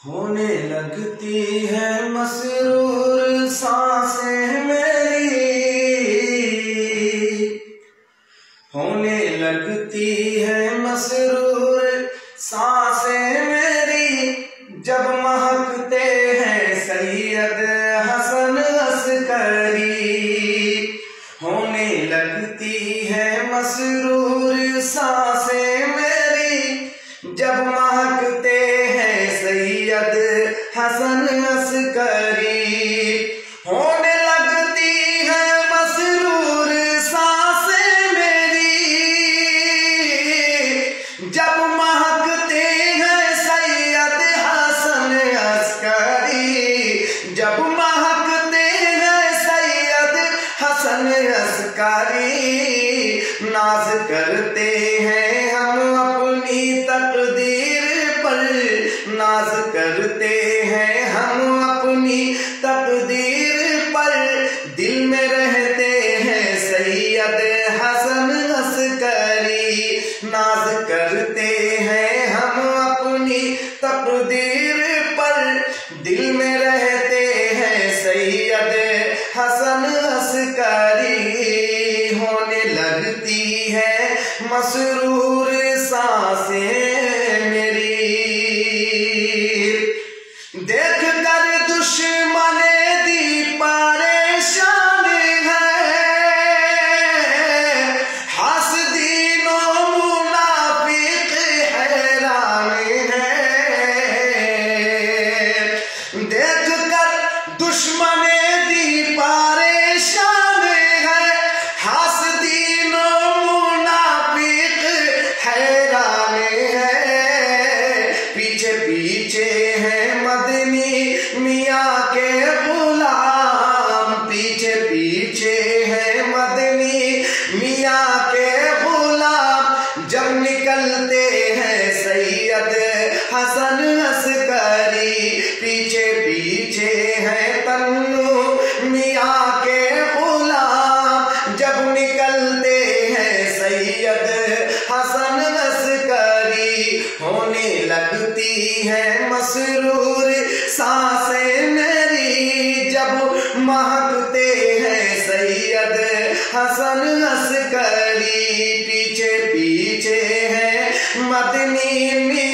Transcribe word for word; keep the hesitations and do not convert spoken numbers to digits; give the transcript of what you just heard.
होने लगती है मसरूर सांसें मेरी, होने लगती है मसरूर सांसें मेरी, जब महकते हैं सैयद हसन अस्करी। होने लगती है मसरूर सांसें मेरी, जब महकते हैं सैयद हसन अस्करी। होने लगती है मसरूर सांसें मेरी, जब महकते हैं सैयद हसन अस्करी। जब महकते हैं सैयद हसन अस्करी। नाज करते हैं हम अपनी तकदीर पर, नाज करते हैं हम अपनी तकदीर पर, दिल में रहते हैं सैयद हसन अस्करी। नाज करते हैं हम अपनी तकदीर पर, दिल में रहते हैं सैयद हसन अस्करी। होने लगती है मसरूर सांसें मेरी, देख कर दुश्मने दी परेशान है, हसदीनों मुनाफिक हैरान है। देख कर दुश्मने दी परेशान है, हसदीनों मुनाफिक हैरान है। पीछे पीछे है मदनी मियाँ के गुलाम, पीछे पीछे है मदनी मियाँ के गुलाम, जब निकलते हैं सैयद हसन अस्करी। पीछे पीछे है तन्नू मियाँ के गुलाम, जब निकलते हैं सैयद हसन अस्करी। होने लगती है मसरूर सांसें मेरी, जब महकते हैं सैयद हसन अस्करी। पीछे पीछे है मदनी